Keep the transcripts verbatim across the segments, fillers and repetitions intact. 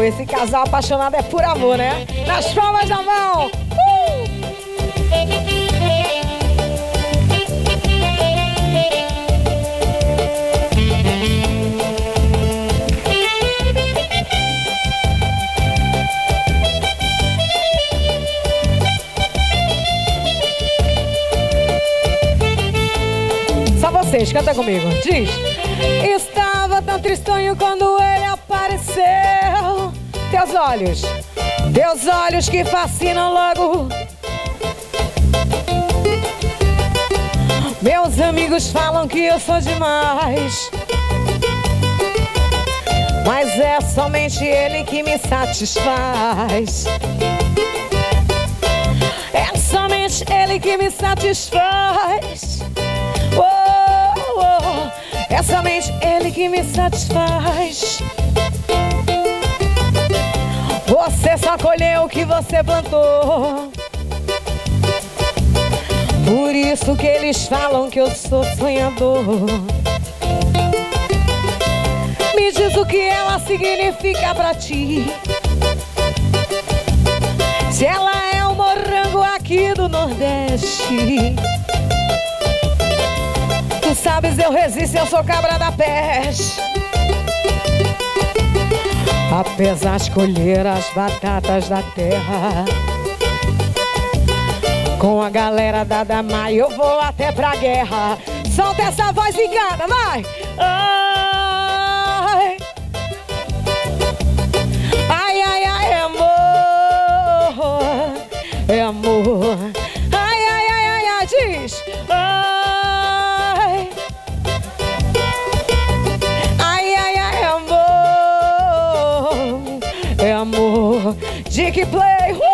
esse casal apaixonado é por amor, né? Nas palmas da mão. Uh! Só vocês, canta comigo. Diz. Estava tão tristonho quando ele apareceu. Teus olhos, teus olhos que fascinam logo. Meus amigos falam que eu sou demais, mas é somente ele que me satisfaz. É somente ele que me satisfaz. Oh, oh, é somente ele que me satisfaz. Você só colheu o que você plantou. Por isso que eles falam que eu sou sonhador. Me diz o que ela significa pra ti. Se ela é o morango aqui do Nordeste. Tu sabes, eu resisto, eu sou cabra da peste. Apesar de colher as batatas da terra, com a galera da Damai eu vou até pra guerra. Solta essa voz e canta, vai! Ai, ai, ai, ai, amor, é amor. Ai, ai, ai, ai, ai, diz! Ai, ai, ai, ai, amor, é amor. Dick Play, uh!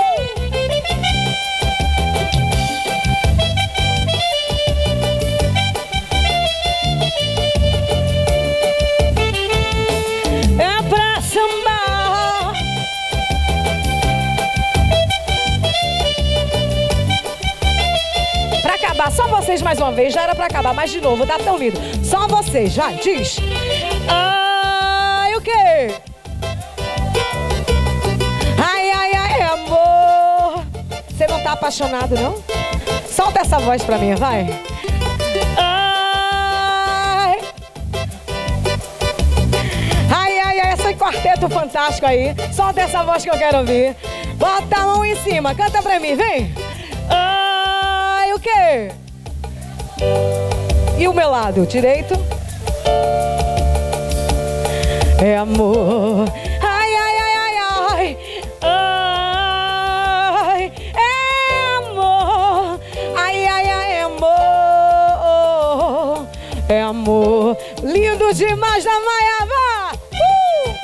Só vocês mais uma vez, já era pra acabar, mas de novo, tá tão lindo. Só vocês, vai, diz. Ai, o quê? Ai, ai, ai, amor. Você não tá apaixonado, não? Solta essa voz pra mim, vai. Ai, ai, ai, ai, esse quarteto fantástico aí. Solta essa voz que eu quero ouvir. Bota a mão em cima, canta pra mim, vem. Ai, o quê? E o meu lado direito? É amor. Ai, ai, ai, ai, ai. Ai, é amor. Ai, ai, ai, amor. É amor. Lindo demais da Maiava. Uh!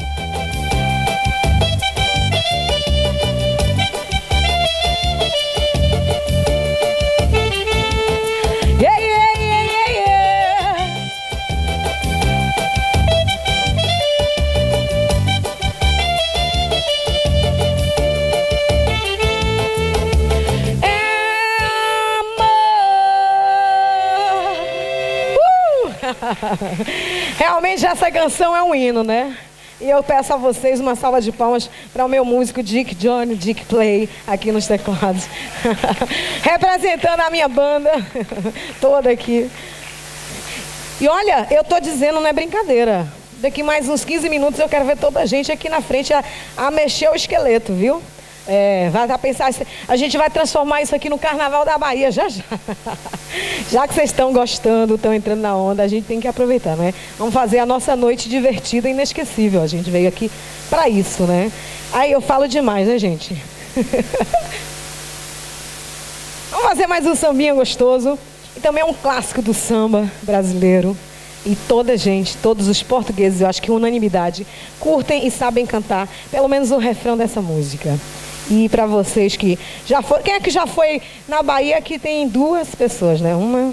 Realmente essa canção é um hino, né? E eu peço a vocês uma salva de palmas para o meu músico Dick Johnny, Dick Play, aqui nos teclados. Representando a minha banda toda aqui. E olha, eu tô dizendo, não é brincadeira. Daqui mais uns quinze minutos eu quero ver toda a gente aqui na frente a, a mexer o esqueleto, viu? É, vai pensar, a gente vai transformar isso aqui no Carnaval da Bahia, já já. Já que vocês estão gostando, estão entrando na onda, a gente tem que aproveitar, né? Vamos fazer a nossa noite divertida e inesquecível. A gente veio aqui para isso, né? Aí eu falo demais, né, gente? Vamos fazer mais um sambinha gostoso. E também é um clássico do samba brasileiro. E toda a gente, todos os portugueses, eu acho que unanimidade, curtem e sabem cantar pelo menos o refrão dessa música. E para vocês que já foram... Quem é que já foi na Bahia? Aqui tem duas pessoas, né? Uma...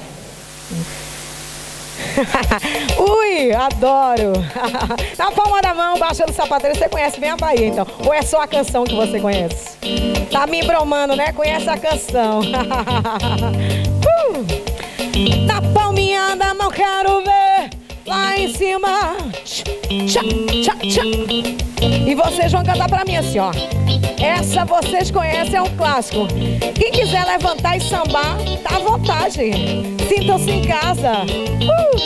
Ui, adoro! Na palma da mão, baixando o sapateiro, você conhece bem a Bahia, então. Ou é só a canção que você conhece? Tá me embromando, né? Conhece a canção. uh! Na palminha da mão quero ver lá em cima. Tchá, tchá, tchá. E vocês vão cantar pra mim assim, ó. Essa vocês conhecem, é um clássico. Quem quiser levantar e sambar, tá à vontade. Sintam-se em casa. Uh!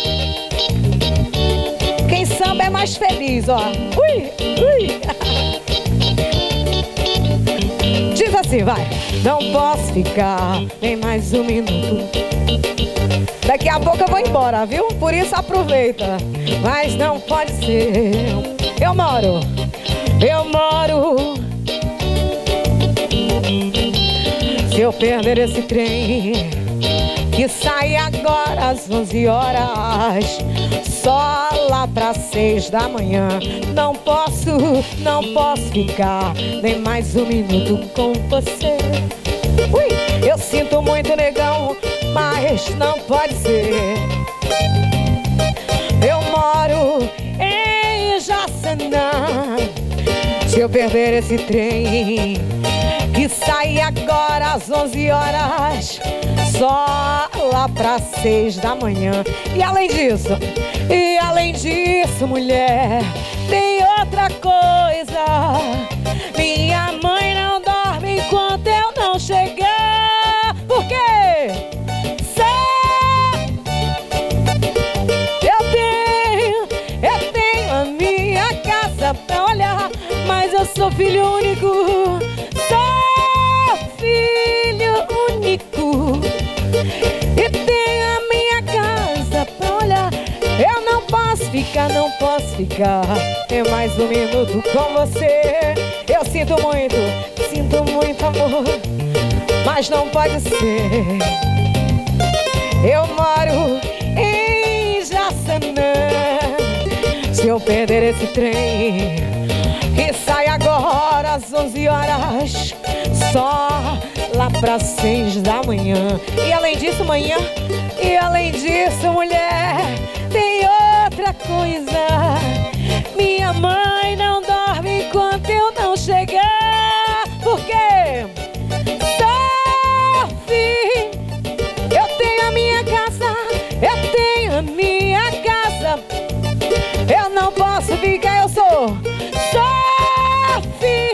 Quem samba é mais feliz, ó. Ui, ui. Diz assim, vai. Não posso ficar nem mais um minuto. Daqui a pouco eu vou embora, viu? Por isso aproveita. Mas não pode ser. Eu moro, eu moro. Se eu perder esse trem que sai agora às onze horas, só lá para seis da manhã, não posso, não posso ficar nem mais um minuto com você. Ui, eu sinto muito, negão, mas não pode ser. Eu moro em Jaçanã. Se eu perder esse trem que sai agora às onze horas, só lá para seis da manhã. E além disso, e além disso, mulher, tem outra coisa. Minha mãe não dorme enquanto eu não chegar. Por quê? Sei, eu tenho, eu tenho a minha casa pra olhar, mas eu sou filho único. Sou filho único e tenho a minha casa pra olhar. Eu não posso ficar, não posso ficar é mais um minuto com você. Eu sinto muito, sinto muito amor, mas não pode ser. Eu moro em Jaçanã. Se eu perder esse trem que sai agora às onze horas, só lá para seis da manhã. E além disso, manhã, e além disso, mulher, tem outra coisa. Minha mãe não dorme enquanto eu não chegar. Por quê? Sofre, eu tenho a minha casa, eu tenho a minha casa. Eu não posso ficar, eu sou Sophie.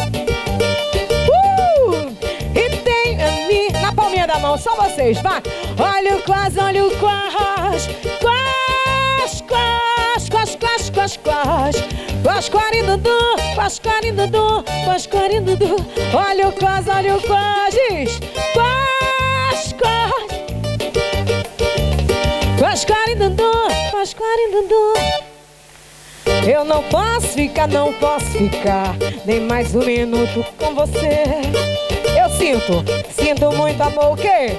Uh! E tenho a minha, na palminha da mão, só vocês, vai. Olha o quase, olha o quase, quase, quase, quase, quase, quase, quase, quase, quase, dudu, quase, quase, dudu, quase, quase, dudu. Olha o quase, olha o quase, quase, quase, quase, quase, dudu, quase, quase, dudu. Eu não posso ficar, não posso ficar nem mais um minuto com você. Eu sinto, sinto muito amor, o quê?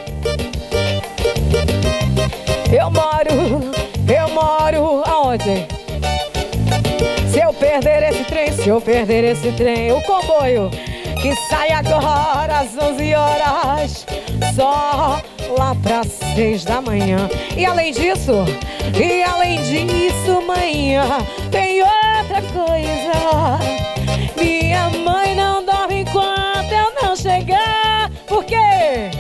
Eu moro, eu moro aonde? Se eu perder esse trem, se eu perder esse trem, o comboio que sai agora às onze horas, só lá para seis da manhã. E além disso, e além disso, manhã, tem outra coisa. Minha mãe não dorme enquanto eu não chegar. Por quê?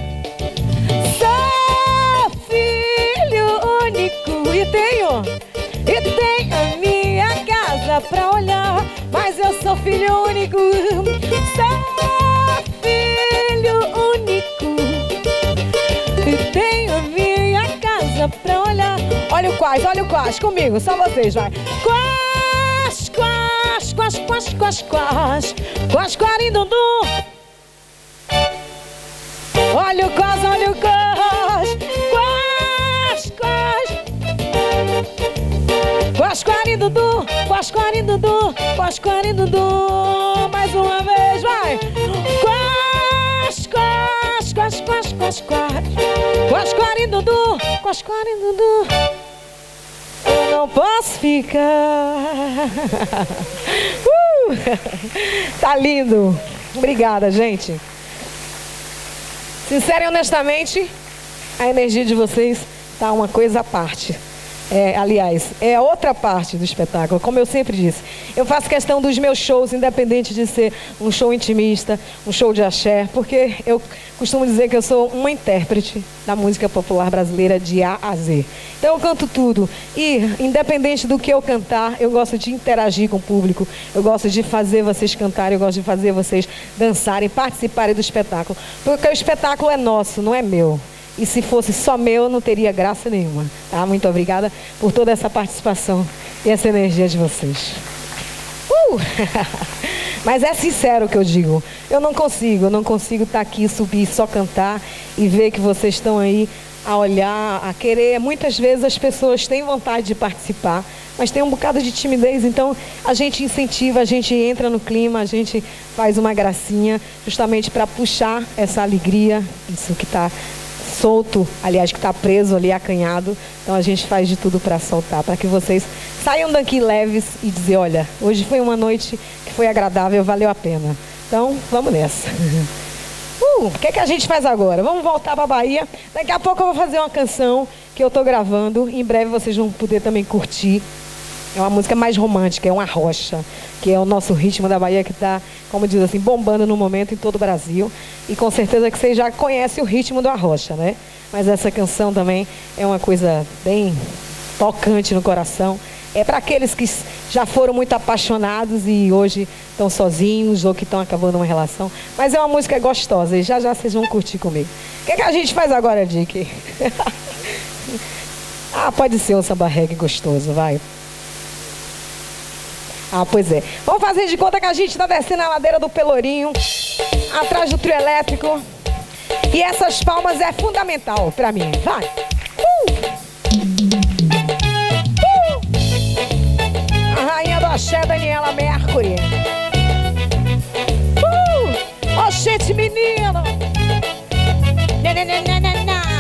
Sou filho único e tenho, e tenho a minha casa pra olhar, mas eu sou filho único. Sou filho único e tenho a minha casa pra olhar. Olha o quase, olha o quase, comigo, só vocês, vai. Quase, quase, quase, quase, quase, quase, quase, quarindundu. Olha o quase, olha o quase, quase, quase, quase, quarindundu, quase, quarindundu, quase, quarindundu. Mais uma vez, vai. Quase, quase, quase, quase, quase, quase, quase, quarindundu, quase, quarindundu. Eu não posso ficar. uh! Tá lindo. Obrigada, gente. Sincero e honestamente, a energia de vocês tá uma coisa à parte. É, aliás, é outra parte do espetáculo, como eu sempre disse. Eu faço questão dos meus shows, independente de ser um show intimista, um show de axé, porque eu costumo dizer que eu sou uma intérprete da música popular brasileira de A a Z. Então eu canto tudo e, independente do que eu cantar, eu gosto de interagir com o público, eu gosto de fazer vocês cantarem, eu gosto de fazer vocês dançarem, participarem do espetáculo, porque o espetáculo é nosso, não é meu. E se fosse só meu, não teria graça nenhuma. Tá? Muito obrigada por toda essa participação e essa energia de vocês. Uh! Mas é sincero o que eu digo. Eu não consigo, eu não consigo estar aqui, subir, só cantar e ver que vocês estão aí a olhar, a querer. Muitas vezes as pessoas têm vontade de participar, mas tem um bocado de timidez. Então a gente incentiva, a gente entra no clima, a gente faz uma gracinha justamente para puxar essa alegria, isso que está solto, aliás, que está preso ali, acanhado. Então a gente faz de tudo para soltar, para que vocês saiam daqui leves e dizer, olha, hoje foi uma noite que foi agradável, valeu a pena. Então, vamos nessa. Uh, o que é que a gente faz agora? Vamos voltar para a Bahia. Daqui a pouco eu vou fazer uma canção que eu estou gravando. Em breve vocês vão poder também curtir. É uma música mais romântica, é uma rocha, que é o nosso ritmo da Bahia que está, como diz assim, bombando no momento em todo o Brasil. E com certeza que vocês já conhecem o ritmo da rocha, né? Mas essa canção também é uma coisa bem tocante no coração. É para aqueles que já foram muito apaixonados e hoje estão sozinhos ou que estão acabando uma relação. Mas é uma música gostosa e já já vocês vão curtir comigo. O que é que a gente faz agora, Dick? Ah, pode ser um samba reggae gostoso, vai. Ah, pois é. Vamos fazer de conta que a gente está descendo a ladeira do Pelourinho, atrás do trio elétrico. E essas palmas é fundamental para mim. Vai! Uh! Uh! A rainha do axé, Daniela Mercury. Uh! Oh, gente, menino! Na, na, na, na, na, na.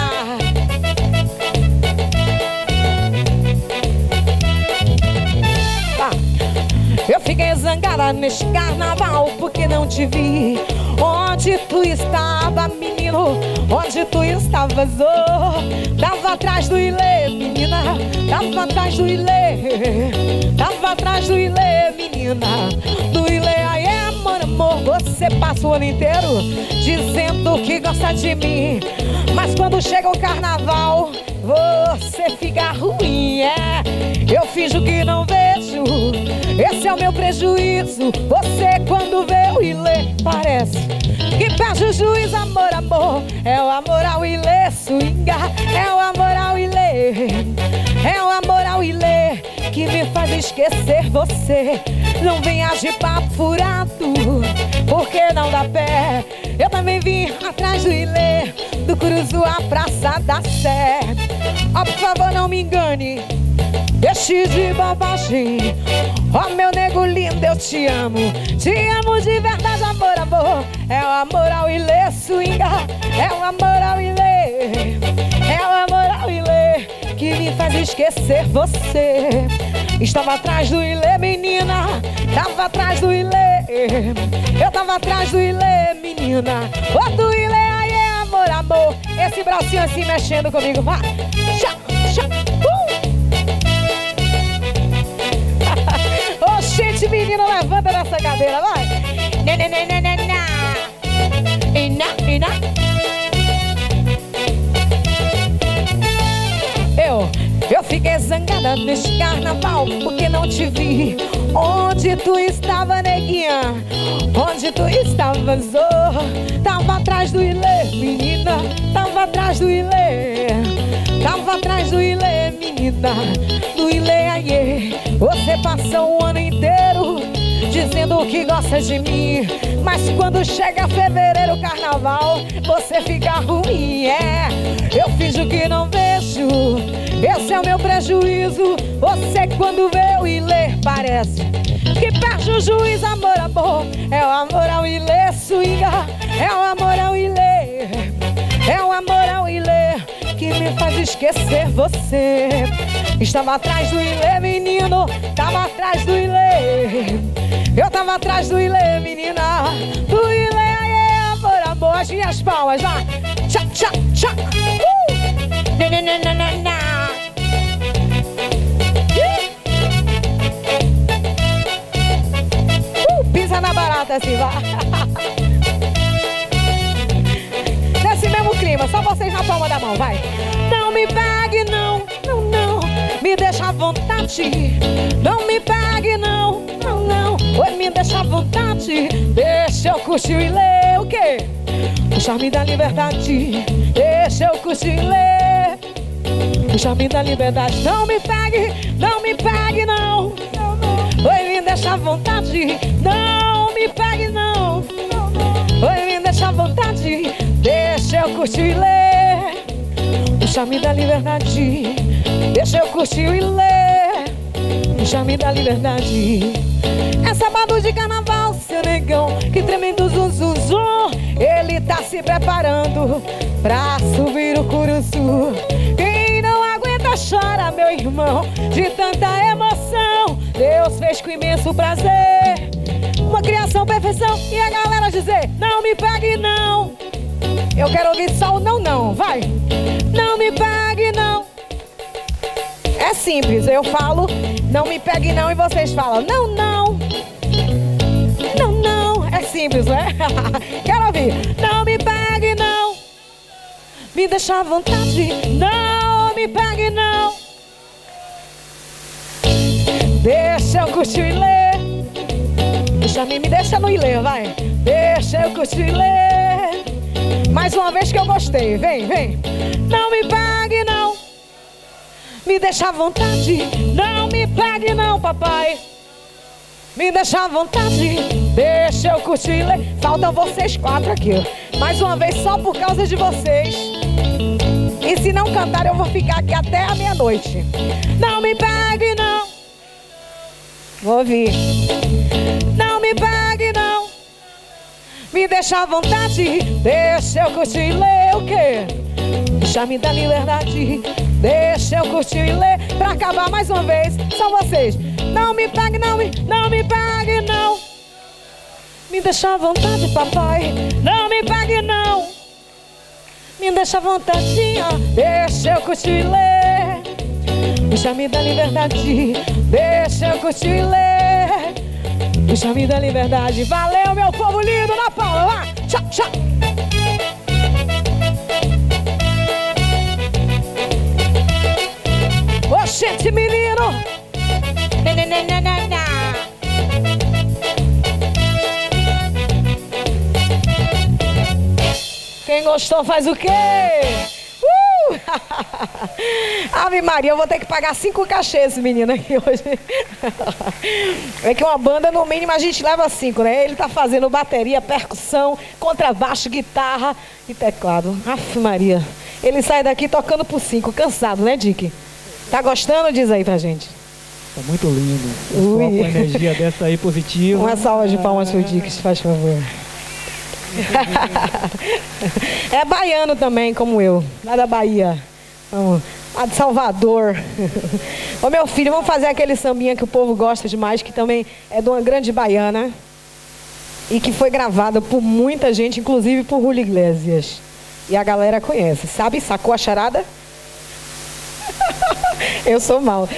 Eu fiquei zangada neste carnaval porque não te vi. Onde tu estava, menino? Onde tu estavas? Oh, tava atrás do ilê, menina. Tava atrás do ilê. Tava atrás do ilê, menina. Do ilê, aí é amor, amor. Você passa o ano inteiro dizendo que gosta de mim, mas quando chega o carnaval você fica ruim, é. Eu finjo que não vejo, esse é o meu prejuízo. Você quando vê o ilê parece que perde o juiz. Amor, amor, é o amor ao ilê, swinga. É o amor ao ilê, é o amor ao ilê que me faz esquecer você. Não venha de papo furado, porque não dá pé. Eu também vim atrás do ilê, do Curuzu à Praça da Sé. Ó, oh, por favor, não me engane, deixe de bobagem. Ó, oh, meu nego lindo, eu te amo. Te amo de verdade, amor, amor. É o amor ao ilê, swinga. É o amor ao ilê, é o amor ao ilê que me faz esquecer você. Estava atrás do ilê, menina. Tava atrás do ilê. Eu tava atrás do ilê, menina. Ô, do ilê, aí é amor, amor. Esse bracinho assim mexendo comigo, vai. Tchá, tchá, uh. Ô, gente, menino, levanta nessa cadeira, vai. Na, na, na, na, na, na. Ina, ina. Eu, eu fiquei zangada neste carnaval porque não te vi. Onde tu estava, neguinha? Onde tu estavas? Oh, tava atrás do ilê, menina. Tava atrás do ilê. Tava atrás do ilê, menina. Do ilê, aie. Você passou o ano inteiro dizendo que gosta de mim, mas quando chega fevereiro, carnaval, você fica ruim, é. Eu finjo que não vejo, esse é o meu prejuízo. Você quando vê o ilê parece que perde o juiz. Amor, amor, é o amor ao ilê, swinga. É o amor ao ilê, é o amor ao ilê que me faz esquecer você. Estava atrás do ilê, menino. Tava atrás do ilê. Eu tava atrás do ilê, menina. Do ilê, é amor, amor. As minhas palmas, vai. Tchá, tchá, tchá. Uh! Na, na, na, na, na. Nesse mesmo clima, só vocês na palma da mão, vai. Não me pegue, não, não, não. Me deixa à vontade. Não me pegue, não, não, não. Oi, me deixa à vontade. Deixa eu curtir e ler o quê? O charme da liberdade. Deixa eu curtir e ler o charme da liberdade. Não me pegue, não me pegue, não. Oi, me deixa à vontade. Não me pegue, não. Oi, me deixa à vontade. Deixa eu curtir e ler o charme da liberdade. Deixa eu curtir e ler o charme da liberdade. É sábado de carnaval, seu negão, que tremendo zum, zum, zum. Ele tá se preparando pra subir o Curuçu. Quem não aguenta chora, meu irmão, de tanta emoção. Deus fez com imenso prazer uma criação, perfeição. E a galera dizer, não me pegue não. Eu quero ouvir só o não, não, vai. Não me pegue não. É simples, eu falo, não me pegue não, e vocês falam, não, não. Não, não, é simples, né? Quero ouvir, não me pegue não. Me deixa à vontade, não me pegue não. Deixa eu curtir e ler. Deixa me, me deixa no ler, vai. Deixa eu curtir e ler. Mais uma vez que eu gostei, vem, vem. Não me pegue não. Me deixa à vontade. Não me pegue não, papai. Me deixa à vontade. Deixa eu curtir e ler. Faltam vocês quatro aqui. Mais uma vez só por causa de vocês. E se não cantar eu vou ficar aqui até a meia-noite. Não me pegue não. Vou ouvir. Não me pegue não. Me deixa à vontade. Deixa eu curtir e ler o quê? O charme da liberdade. Deixa eu curtir e ler. Pra acabar mais uma vez, só vocês. Não me pegue, não me, não me pegue não. Me deixa à vontade, papai. Não me pegue não. Me deixa à vontade. Deixa eu curtir e ler o charme da liberdade. Deixa eu curtir e ler o charme da liberdade. Valeu, meu povo lindo, na palma, lá. Tchau, tchau. Oxente, menino. Quem gostou faz o quê? Uh! Ave Maria, eu vou ter que pagar cinco cachês esse menino aqui hoje. É que uma banda, no mínimo, a gente leva cinco, né? Ele tá fazendo bateria, percussão, contrabaixo, guitarra e teclado. Ave Maria. Ele sai daqui tocando por cinco, cansado, né, Dick? Tá gostando? Diz aí pra gente. Tá muito lindo. Com a energia dessa aí positiva. Uma salva de palmas pro Dick, se faz favor. É baiano também, como eu, lá da Bahia, lá de Salvador. Ô meu filho, vamos fazer aquele sambinha que o povo gosta demais, que também é de uma grande baiana e que foi gravada por muita gente, inclusive por Julio Iglesias. E a galera conhece, sabe? Sacou a charada? Eu sou mal.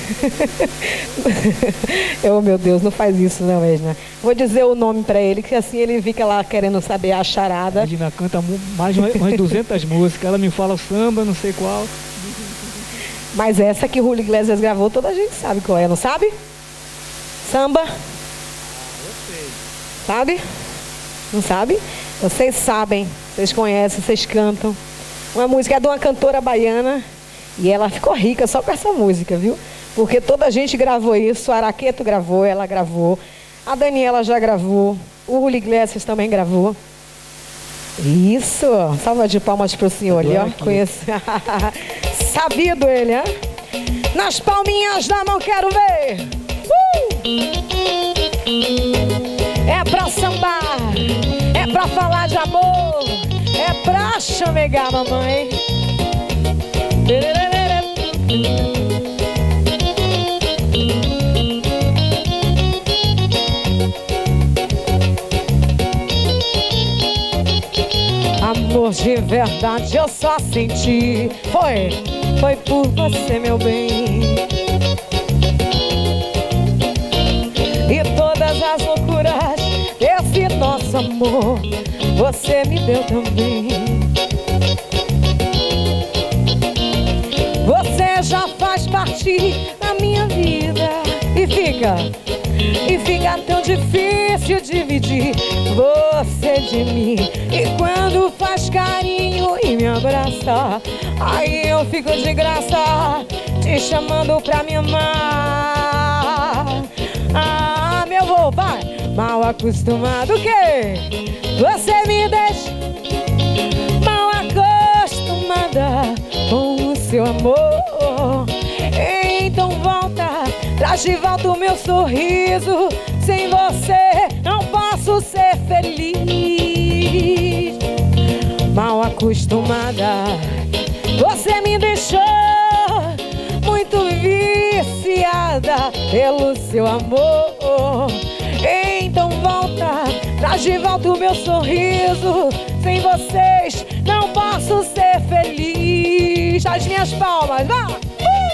Oh meu Deus, não faz isso não, Edna. Vou dizer o nome pra ele, que assim ele fica lá querendo saber a charada. A Edna canta mais de umas duzentas músicas. Ela me fala o samba, não sei qual. Mas essa que o Julio Iglesias gravou, toda a gente sabe qual é, não sabe? Samba? Ah, eu sei. Sabe? Não sabe? Vocês sabem, vocês conhecem, vocês cantam. Uma música é de uma cantora baiana. E ela ficou rica só com essa música, viu? Porque toda a gente gravou isso. O Araqueto gravou, ela gravou. A Daniela já gravou. O Julio Iglesias também gravou. Isso. Salva de palmas pro senhor ali, ó. Conheço. Sabido ele, hein? Nas palminhas da mão quero ver. Uh! É pra sambar. É pra falar de amor. É pra chamegar, mamãe. Amor de verdade eu só senti. Foi, foi por você, meu bem. E todas as loucuras desse nosso amor você me deu também. Você já faz parte da minha vida. E fica, e fica tão difícil dividir você de mim. E quando faz carinho e me abraça, aí eu fico de graça, te chamando pra me amar. Ah, meu vô, vai! Mal acostumado o quê? Você me deixa mal acostumada com o seu amor. Então volta, traz de volta o meu sorriso. Sem você não posso ser feliz. Mal acostumada, você me deixou muito viciada pelo seu amor. Então volta, traz de volta o meu sorriso. Sem vocês não posso ser feliz. As minhas palmas, vá! Uh!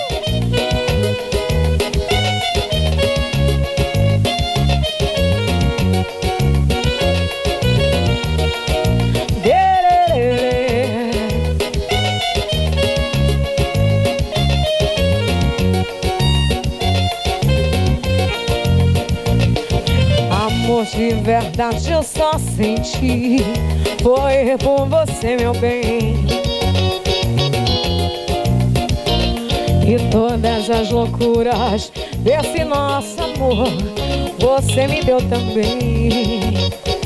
De verdade eu só senti foi por você, meu bem. E todas as loucuras desse nosso amor você me deu também.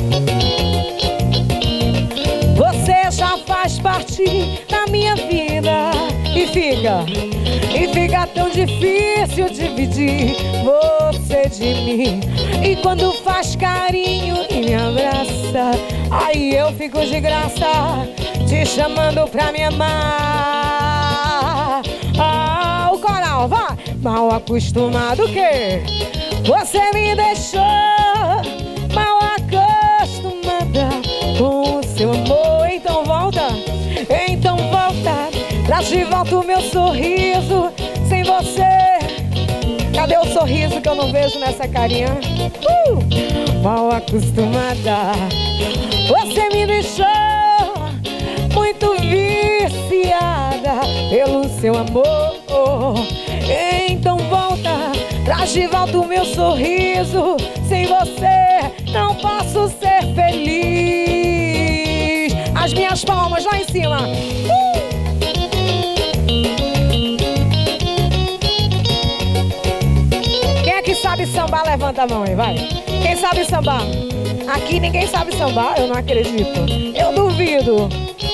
Você já faz parte da minha vida. E fica, e fica tão difícil dividir você de mim. E quando faz carinho e me abraça, aí eu fico de graça, te chamando pra me amar. Ah, o coral, vai! Mal acostumado o quê? Você me deixou mal acostumada com o seu amor. Então volta, então volta, traz de volta o meu sorriso. Sem você, cadê o sorriso que eu não vejo nessa carinha? Uh! Mal acostumada, você me deixou muito viciada pelo seu amor. Então volta, traz de volta o meu sorriso. Sem você não posso ser feliz. As minhas palmas lá em cima. Uh! Quem sabe sambar, levanta a mão aí, vai. Quem sabe sambar? Aqui ninguém sabe sambar, eu não acredito. Eu duvido.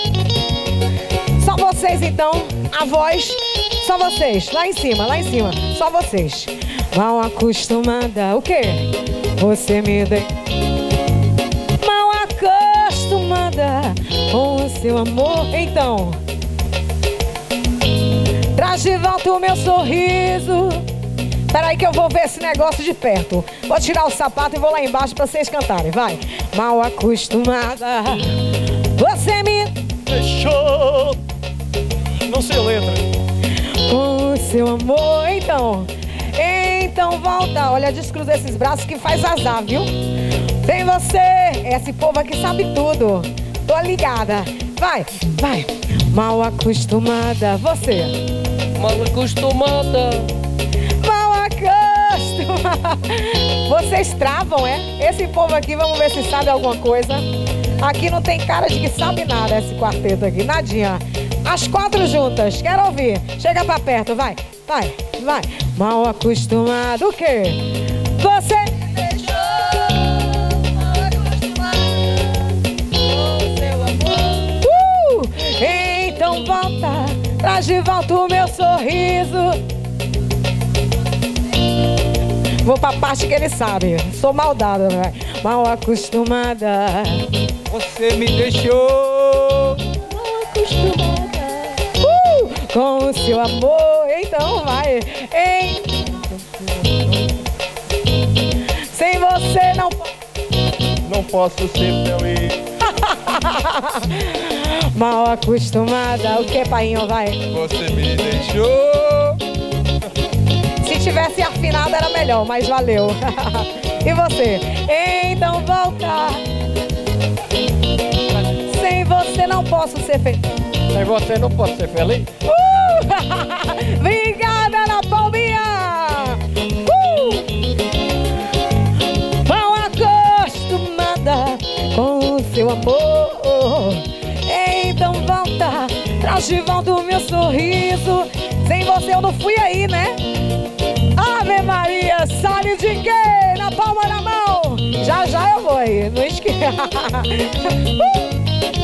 Só vocês então, a voz, só vocês, lá em cima, lá em cima, só vocês. Mal acostumada, o quê? Você me deu mal acostumada com o seu amor. Então traz de volta o meu sorriso. Peraí que eu vou ver esse negócio de perto. Vou tirar o sapato e vou lá embaixo pra vocês cantarem, vai. Mal acostumada, você me deixou. Não sei a letra. Com o seu amor. Então, então volta. Olha, descruza esses braços que faz azar, viu? Tem você, esse povo aqui sabe tudo. Tô ligada. Vai, vai. Mal acostumada, você. Mal acostumada. Vocês travam, é? Esse povo aqui, vamos ver se sabe alguma coisa. Aqui não tem cara de que sabe nada, esse quarteto aqui, nadinha. As quatro juntas, quero ouvir. Chega pra perto, vai, vai, vai. Mal acostumado, o quê? Você me deixou mal acostumada com o seu amor. Uh! Então volta, traz de volta o meu sorriso. Vou pra parte que ele sabe. Sou maldada, né? Mal acostumada. Você me deixou mal acostumada uh, com o seu amor. Então vai. Ei. Sem você não não posso ser feliz. Mal acostumada. O que, painho? Vai. Você me deixou. Se tivesse afinado era melhor, mas valeu. E você? Então volta. você não posso ser feliz. Sem você não posso ser feliz. Uh! Obrigada, Ana Palminha! Uh! Mal acostumada com o seu amor, então volta, traz de volta o meu sorriso. Sem você eu não fui aí, né? Ave Maria, sabe de quê? Na palma da mão. Já já eu vou aí, não esqueça. uh!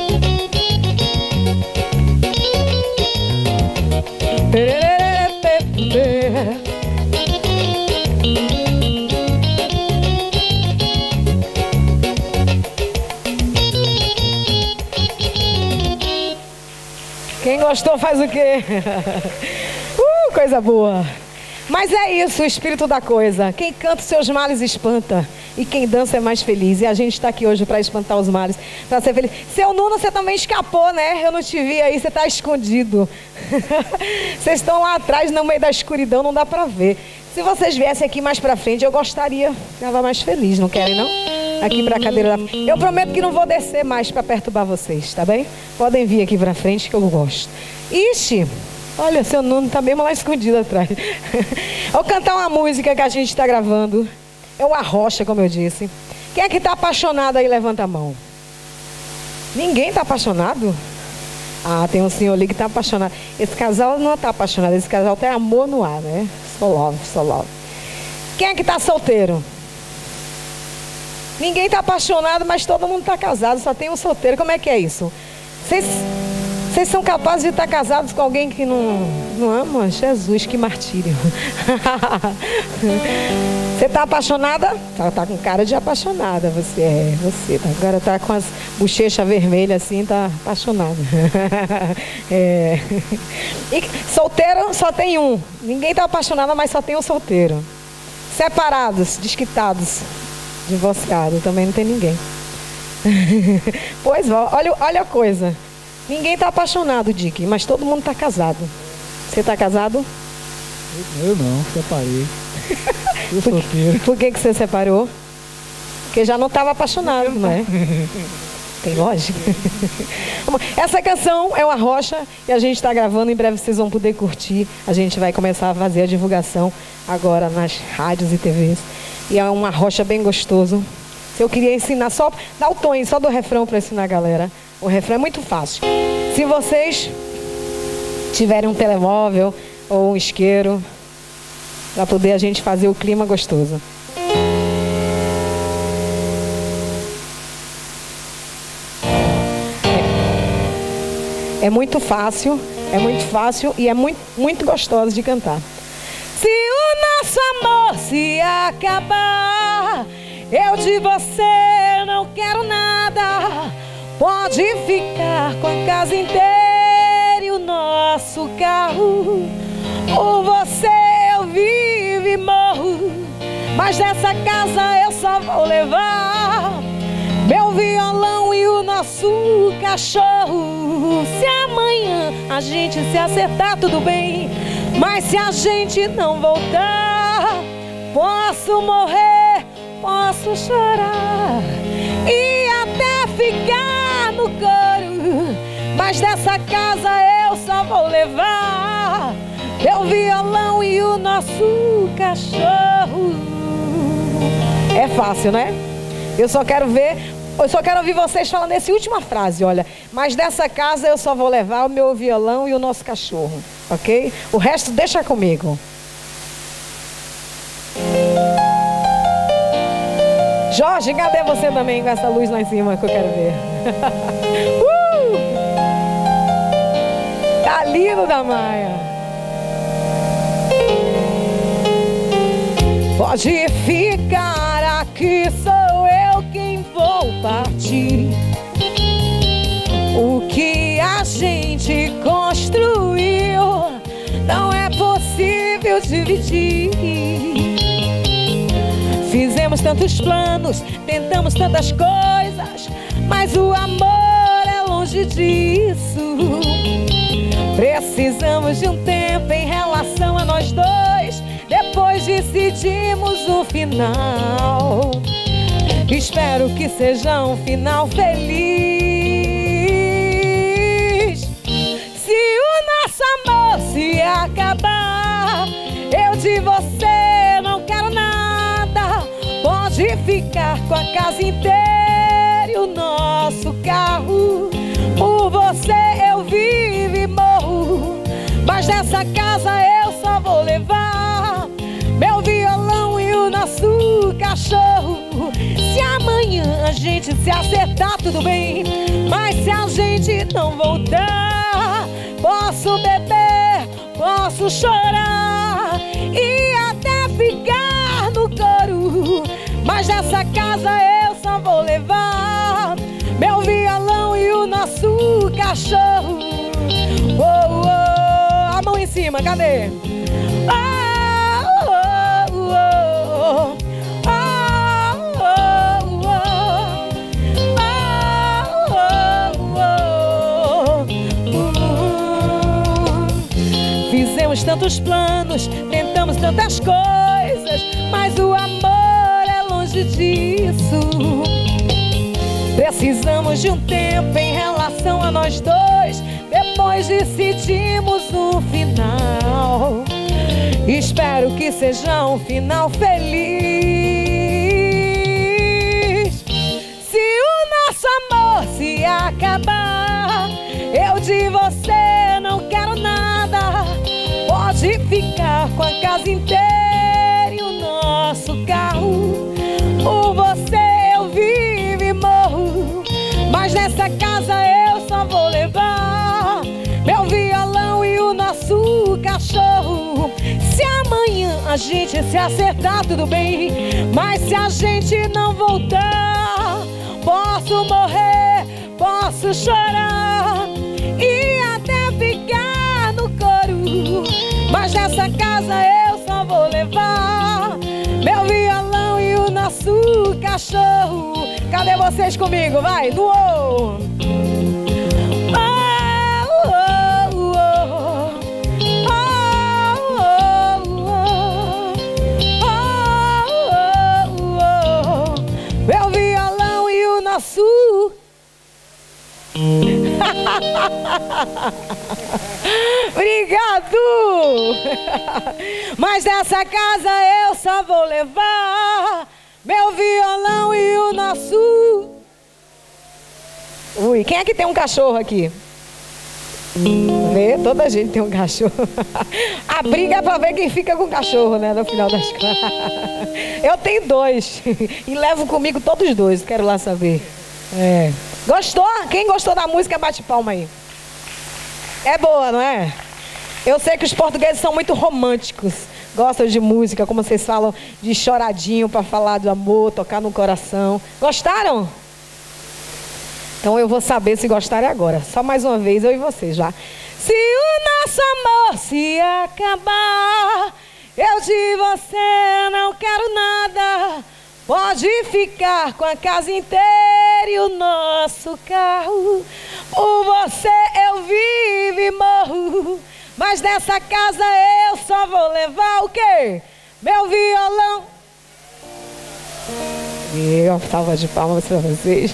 Quem gostou faz o quê? uh, coisa boa. Mas é isso, o espírito da coisa. Quem canta os seus males espanta. E quem dança é mais feliz. E a gente está aqui hoje para espantar os males, para ser feliz. Seu Nuno, você também escapou, né? Eu não te vi aí, você está escondido. Vocês estão lá atrás, no meio da escuridão, não dá para ver. Se vocês viessem aqui mais para frente, eu gostaria. Estava mais feliz, não querem, não? Aqui para a cadeira da... Eu prometo que não vou descer mais para perturbar vocês, tá bem? Podem vir aqui para frente que eu gosto. Ixi! Olha, seu Nuno está mesmo lá escondido atrás. Vou cantar uma música que a gente está gravando. É uma rocha, como eu disse. Quem é que está apaixonado aí? Levanta a mão. Ninguém está apaixonado? Ah, tem um senhor ali que está apaixonado. Esse casal não está apaixonado. Esse casal tem amor no ar, né? Só love, só love. Quem é que está solteiro? Ninguém está apaixonado, mas todo mundo está casado. Só tem um solteiro. Como é que é isso? Vocês... Vocês são capazes de estar casados com alguém que não, não ama? Jesus, que martírio. Você está apaixonada? Tá, tá com cara de apaixonada, você é. Você tá, agora está com as bochechas vermelhas assim, está apaixonada. É. E solteiro só tem um. Ninguém está apaixonado, mas só tem um solteiro. Separados, desquitados, divorciados, também não tem ninguém. Pois, olha, olha a coisa. Ninguém está apaixonado, Dick, mas todo mundo está casado. Você está casado? Eu não, separei. Eu solteiro. Por que que você separou? Porque já não estava apaixonado, não é? Tem lógica? Essa canção é uma rocha e a gente está gravando. Em breve vocês vão poder curtir. A gente vai começar a fazer a divulgação agora nas rádios e T Vs. E é uma rocha bem gostoso. Eu queria ensinar só, dá o tom aí, só do refrão para ensinar a galera. O refrão é muito fácil. Se vocês tiverem um telemóvel ou um isqueiro, para poder a gente fazer o clima gostoso. É, é muito fácil, é muito fácil e é muito, muito gostoso de cantar. Se o nosso amor se acabar, eu de você não quero nada. Pode ficar com a casa inteira e o nosso carro. Ou você eu vivo e morro, mas dessa casa eu só vou levar meu violão e o nosso cachorro. Se amanhã a gente se acertar, tudo bem, mas se a gente não voltar, posso morrer, posso chorar e até ficar no coro, mas dessa casa eu só vou levar meu violão e o nosso cachorro. É fácil, né? Eu só quero ver, eu só quero ouvir vocês falando essa última frase, olha. Mas dessa casa eu só vou levar o meu violão e o nosso cachorro, ok? O resto deixa comigo. Jorge, cadê você também com essa luz lá em cima que eu quero ver? uh! Tá lindo, Damaia. Pode ficar aqui, sou eu quem vou partir. O que a gente construiu não é possível dividir. Fizemos tantos planos, tentamos tantas coisas, mas o amor é longe disso. Precisamos de um tempo em relação a nós dois, depois decidimos o final. Espero que seja um final feliz. se acabar. Eu de você não quero nada. Pode ficar com a casa inteira e o nosso carro. Por você eu vivo e morro, mas nessa casa eu só vou levar meu violão e o nosso cachorro. Se amanhã a gente se acertar, tudo bem, mas se a gente não voltar, posso beber, posso chorar e até ficar no coro, mas nessa casa eu só vou levar meu violão e o nosso cachorro. Oh, oh, a mão em cima, cadê? Oh, oh, oh, oh. Fizemos tantos planos, tentamos tantas coisas, mas o amor é longe disso. Precisamos de um tempo em relação a nós dois, depois decidimos um final. Espero que seja um final feliz. Se o nosso amor se acabar, eu de você não quero nada. Pode ficar com a casa inteira e o nosso carro. Por você eu vivo e morro, mas nessa casa eu só vou levar meu violão e o nosso cachorro. Se amanhã a gente se acertar, tudo bem, mas se a gente não voltar, posso morrer, posso chorar e até ficar no coro, mas nessa casa eu só vou levar meu violão e o nosso cachorro. Cadê vocês comigo? Vai, no oh! Meu violão e o nosso. Obrigado! Mas nessa casa eu só vou levar meu violão e o nosso. Ui, quem é que tem um cachorro aqui? Vê, toda a gente tem um cachorro. A briga é pra ver quem fica com o cachorro, né? No final das contas. Eu tenho dois e levo comigo todos os dois, quero lá saber. É. Gostou? Quem gostou da música, bate palma aí. É boa, não é? Eu sei que os portugueses são muito românticos. Gostam de música, como vocês falam, de choradinho para falar do amor, tocar no coração. Gostaram? Então eu vou saber se gostarem agora. Só mais uma vez, eu e vocês já. Se o nosso amor se acabar, eu de você não quero nada. Pode ficar com a casa inteira e o nosso carro. Por você eu vivo e morro, mas nessa casa eu só vou levar o quê? Meu violão. E uma salva de palmas para vocês.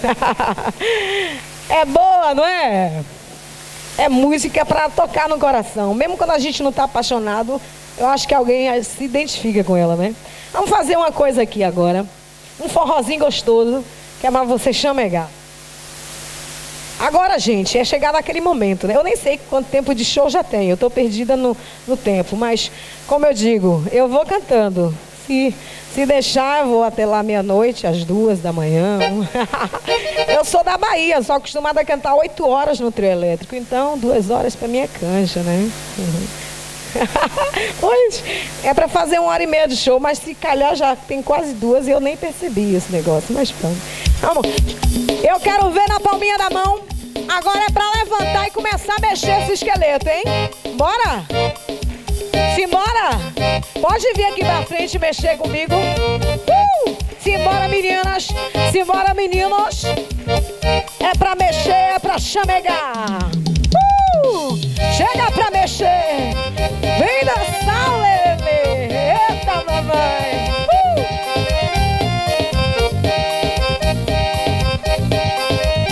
É boa, não é? É música para tocar no coração. Mesmo quando a gente não está apaixonado, eu acho que alguém se identifica com ela, né? Vamos fazer uma coisa aqui agora. Um forrozinho gostoso, que é para você chamegar. Agora, gente, é chegar naquele momento, né? Eu nem sei quanto tempo de show já tem. Eu estou perdida no, no tempo. Mas, como eu digo, eu vou cantando. Se, se deixar, eu vou até lá meia-noite, às duas da manhã. Eu sou da Bahia, sou acostumada a cantar oito horas no trio elétrico. Então, duas horas para mim é cancha, né? Uhum. Pois, é para fazer uma hora e meia de show, mas se calhar já tem quase duas e eu nem percebi esse negócio. Mas pronto. Vamos. Eu quero ver na palminha da mão. Agora é para levantar e começar a mexer esse esqueleto, hein? Bora? Simbora? Pode vir aqui pra frente e mexer comigo. Uh! Simbora, meninas. Simbora, meninos. É pra mexer, é pra chamegar. Uh! Chega pra mexer. Vem dançar, Lele. Eita, mamãe.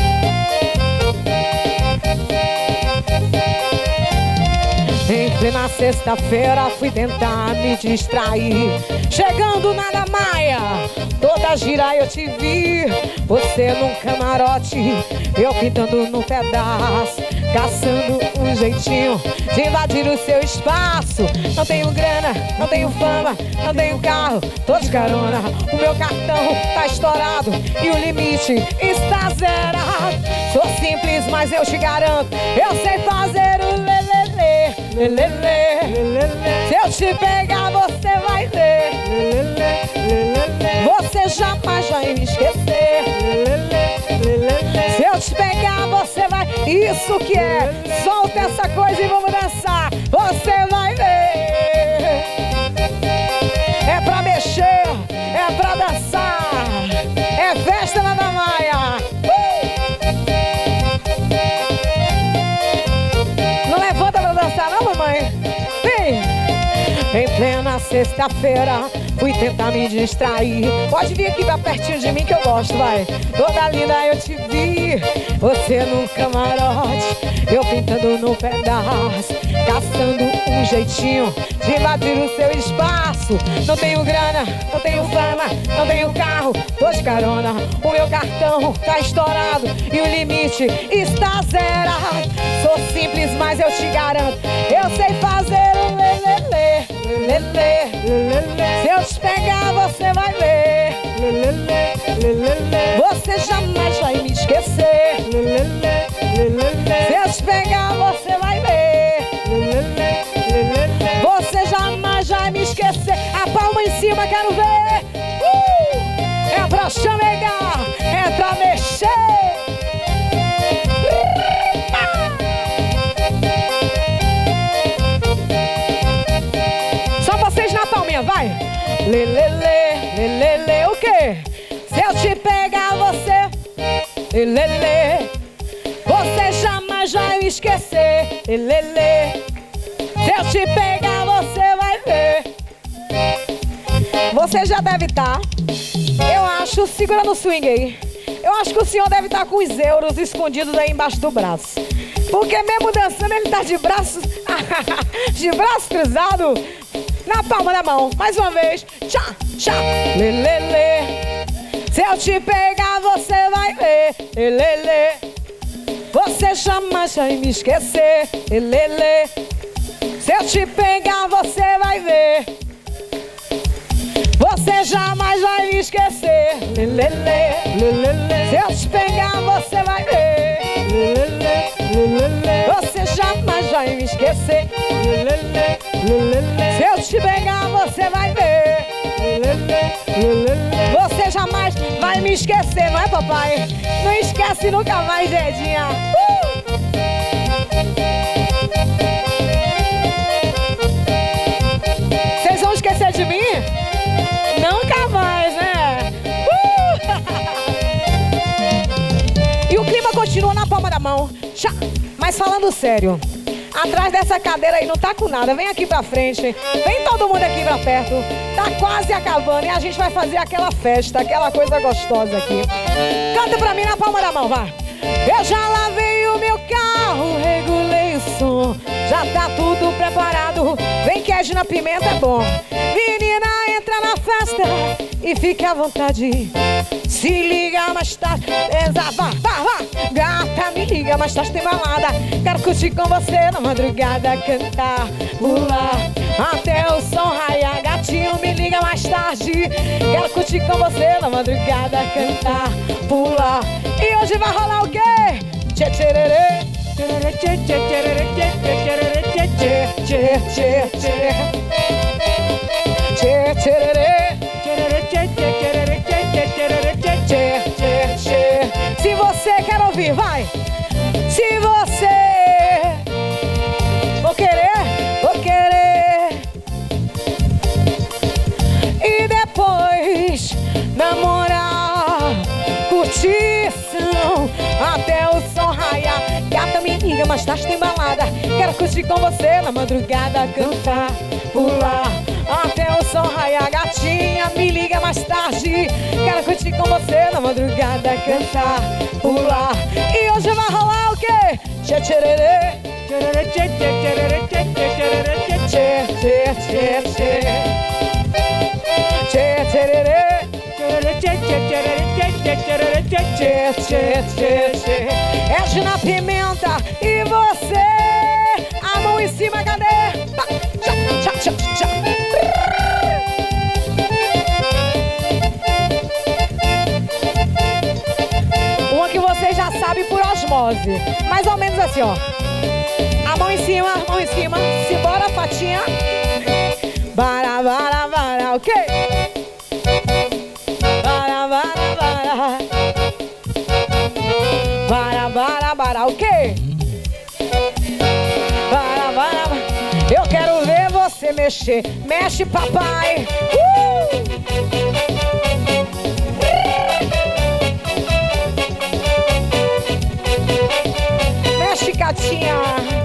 Uh! Entre na sexta-feira fui tentar me distrair, chegando na da Maia, toda gira eu te vi. Você num camarote, eu pintando num pedaço, caçando um jeitinho de invadir o seu espaço. Não tenho grana, não tenho fama, não tenho carro, tô de carona. O meu cartão tá estourado e o limite está zerado. Sou simples, mas eu te garanto, eu sei fazer o lelele, lelele. Se eu te pegar, você vai ver. Você jamais vai me esquecer. Se eu te pegar, você vai... Isso que é. Solta essa coisa e vamos dançar. Você vai ver. É pra mexer, é pra dançar, é festa na da Maia. Uh! Não levanta pra dançar não, mamãe? Vem! Em plena sexta-feira fui tentar me distrair. Pode vir aqui pra pertinho de mim que eu gosto, vai. Toda linda eu te vi, você no camarote, eu pintando no pedaço, caçando um jeitinho de invadir o seu espaço. Não tenho grana, não tenho fama, não tenho carro, tô de carona. O meu cartão tá estourado e o limite está zerado. Sou simples, mas eu te garanto, eu sei fazer o lelele, lelele. Se eu te pegar, você vai ver. Você jamais vai me esquecer. Se eu te pegar, você vai ver. Você jamais vai me esquecer. A palma em cima, quero ver. Uh! É pra chamegar, é pra mexer. Só vocês na palminha, vai. Lelele, lelele, o quê? Se eu te pegar, você... Lelele. Você jamais vai me esquecer. Lelele. Se eu te pegar, você vai ver. Você já deve estar, eu acho, segurando o swing aí. Eu acho que o senhor deve estar com os euros escondidos aí embaixo do braço. Porque mesmo dançando, ele tá de braços... de braço cruzado na palma da mão. Mais uma vez. Tchá, tchá. Lelele. Se eu te pegar, você vai ver. Lelele. Você jamais vai me esquecer. Lelele. Se eu te pegar, você vai ver. Você jamais vai me esquecer. Lelele. Se eu te pegar, você vai ver. Você jamais vai me esquecer. Se eu te pegar, você vai ver. Você jamais vai me esquecer, não é, papai? Não esquece nunca mais, Edinha. Uh! Vocês vão esquecer de mim? Nunca mais, né? Uh! E o clima continua na palma da mão. Tchá. Mas falando sério, atrás dessa cadeira aí não tá com nada. Vem aqui pra frente. Vem todo mundo aqui pra perto. Tá quase acabando e a gente vai fazer aquela festa, aquela coisa gostosa aqui. Canta pra mim na palma da mão, vai. Eu já lavei o meu carro, regulei o som, já tá tudo preparado. Vem que Edna Pimenta é bom. Menina, entra na festa e fique à vontade. Se liga mais tarde, vá, vá, vá. Gata, me liga mais tarde, tem balada. Quero curtir com você na madrugada, cantar, pular até o som raiar. Gatinho, me liga mais tarde. Quero curtir com você na madrugada, cantar, pular. E hoje vai rolar o quê? Tchê, tchererê. Tchê, tchê, tchererê. Tchê, tchê, tchê, tchê, tchê. Tchê, tchererê. Tchê, tchê, tchê. Se você quer ouvir, vai. Se você vou querer, vou querer. E depois namorar, curtição até o som raiar. Gata, me liga, mais tarde tem balada. Quero curtir com você na madrugada, cantar, pular até o som raiar. Gatinha, me liga mais tarde. Quero curtir com você na madrugada, cantar, pular. E hoje vai rolar o quê? Tchê, tchererê. Tchê, tchê, tchererê. Tchê, tchê, tchererê. tchê, tchê. Tchê, tchererê. Tchê, tchê, tchê, tchê. É Gina Pimenta e você. A mão em cima, cadê? Tchá, tchá, tchá, tchá. Uma que você já sabe por osmose. Mais ou menos assim, ó. A mão em cima, a mão em cima. Simbora, fatinha. Bara, bara, bara, ok? Bara, bara, bara. Bara, bara, bara, ok? Bara, bara, bara. Eu quero ver você mexer. Mexe, papai. Uh! Mexe, gatinha.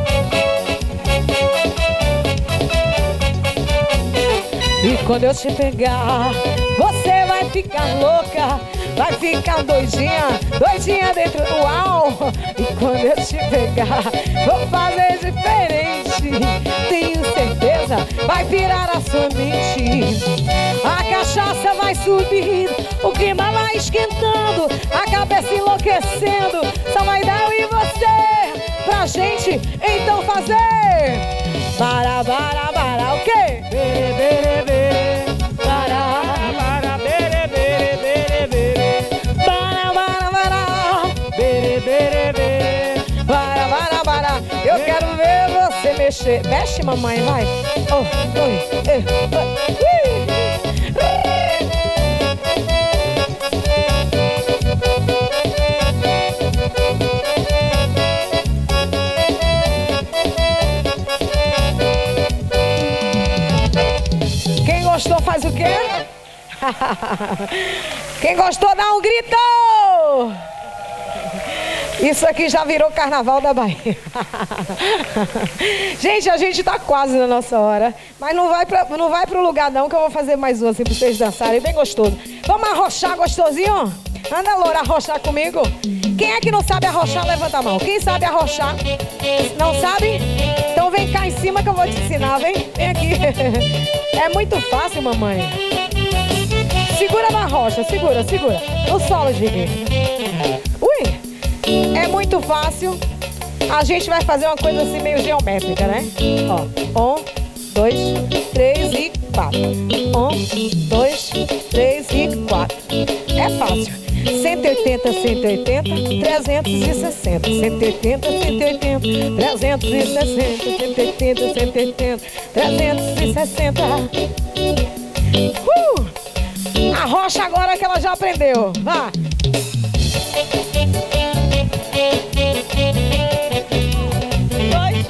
E quando eu te pegar, você vai ficar louca, vai ficar doidinha, doidinha dentro do uau. E quando eu te pegar, vou fazer diferente, tenho certeza, vai virar a sua mente. A cachaça vai subindo, o clima vai esquentando, a cabeça enlouquecendo. Só vai dar eu e você pra gente então fazer. Para, para, para, o quê? Bere, bere, bere. Para, para, bere, bere, bere, bere. Para, para, para. Bere, bere, bere. Para, para, para. Eu quero ver você mexer. Mexe, mamãe, vai. Oh, oi, eh, oi. Gostou, faz o quê? Quem gostou, dá um grito! Isso aqui já virou carnaval da Bahia. Gente, a gente tá quase na nossa hora. Mas não vai, pra, não vai pro lugar não, que eu vou fazer mais um assim pra vocês dançarem. Bem gostoso. Vamos arrochar gostosinho? Anda, Loura, arrochar comigo. Quem é que não sabe arrochar, levanta a mão. Quem sabe arrochar? Não sabe? Então vem cá em cima que eu vou te ensinar, vem. Vem aqui. É muito fácil, mamãe. Segura na rocha, segura, segura. No solo, Gigi. Ui! É muito fácil. A gente vai fazer uma coisa assim meio geométrica, né? Ó, um, dois, três e quatro. Um, dois, três e quatro. É fácil. cento e oitenta, cento e oitenta, trezentos e sessenta. cento e oitenta, cento e oitenta, trezentos e sessenta. cento e oitenta, cento e oitenta, trezentos e sessenta. Uh! A rocha agora que ela já aprendeu. Vá! Dois.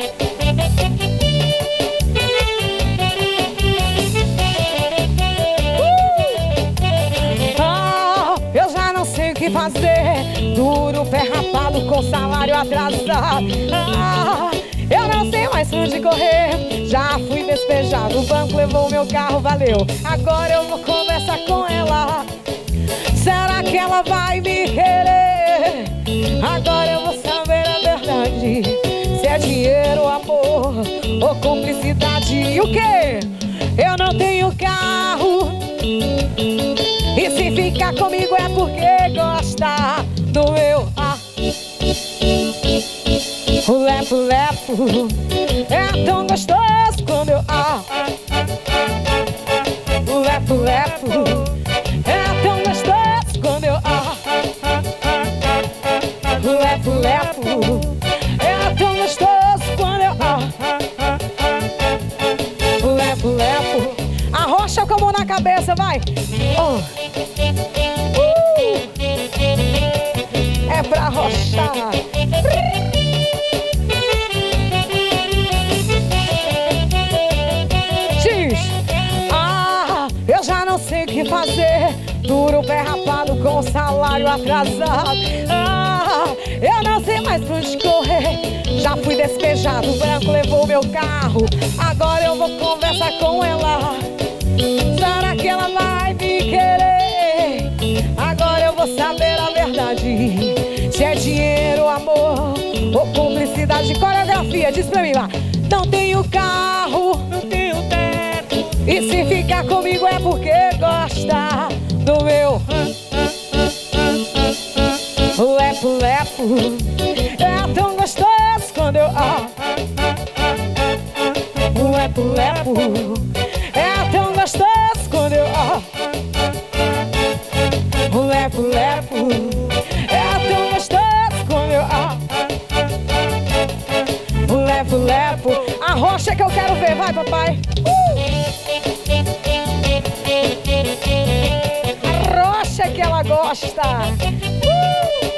Fazer duro, pé rapado com salário atrasado. Ah, eu não sei mais onde correr. Já fui despejado, o banco levou meu carro, valeu. Agora eu vou conversar com ela. Será que ela vai me querer? Agora eu vou saber a verdade. Se é dinheiro, amor ou cumplicidade. E o quê? Eu não tenho carro. E se ficar comigo é porque gosta do meu ar. O lepo, lepo é tão gostoso quando eu ah. O lepo, lepo é tão gostoso quando eu ah. O lepo, lepo é tão gostoso quando eu ah. O lepo, lepo. Arrocha com a mão na cabeça, vai. Oh. Uh. É pra arrochar. Diz. Ah, eu já não sei o que fazer. Duro, pé rapado com salário atrasado. Ah, eu não sei mais pra onde correr. Já fui despejado, o branco levou meu carro. Agora eu vou conversar com ela. Será que ela vai me querer? Agora eu vou saber a verdade. Se é dinheiro, amor ou cumplicidade. Coreografia, diz pra mim lá. Não tenho carro, não tenho terra. gosta. Uh!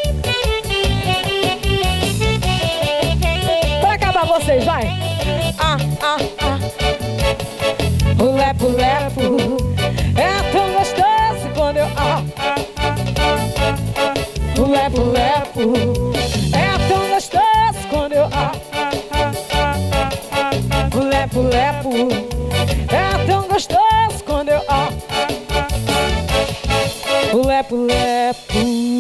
Pra acabar vocês, vai. Ah, ah, ah. O lepo, lepo é tão gostoso quando eu... Ah. O lepo, lepo é tão gostoso quando eu... Ah. O lepo, lepo é tão gostoso quando eu... Ah. O lepo, lepo.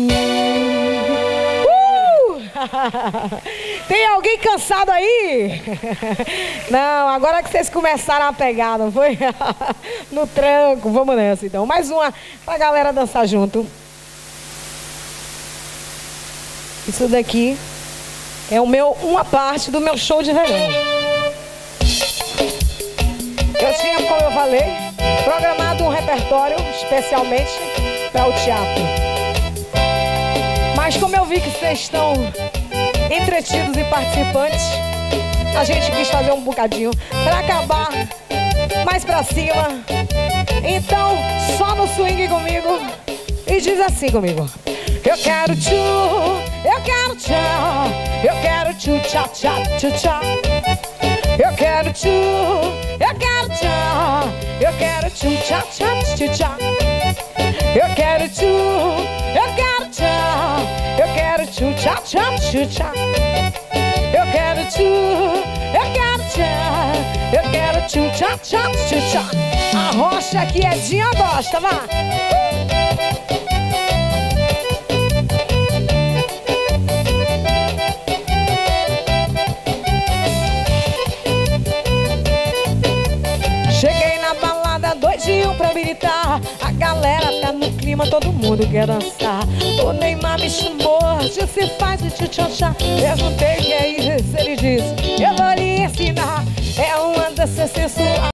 Uh! Tem alguém cansado aí? Não, agora que vocês começaram a pegar, não foi? No tranco, vamos nessa então. Mais uma pra galera dançar junto. Isso daqui é o meu, uma parte do meu show de verão. Eu tinha, como eu falei, programado um repertório especialmente para o teatro. Mas como eu vi que vocês estão entretidos e participantes, a gente quis fazer um bocadinho para acabar mais pra cima. Então, só no swing comigo e diz assim comigo. Eu quero tchu, eu quero tchau, eu quero tchu, tchau, tchau, tchu, tchau. Eu quero tchu, eu quero tchau, eu quero tchu, tchau, tchau, tchu, tchau. Eu quero tchu, eu quero tchau, eu quero tchu, tchau, tchau, tchu, tchau. Eu quero tchu, eu quero tchau, eu quero tchu, tchau, tchau, tchu, tchau. A rocha que é Dinha gosta, vá. Cheguei na balada, doidinho pra militar. A galera tá no clima, todo mundo quer dançar. O Neymar me chamou, disse faz o tchutchá. Perguntei que é isso, ele disse eu vou lhe ensinar. É uma dança sensual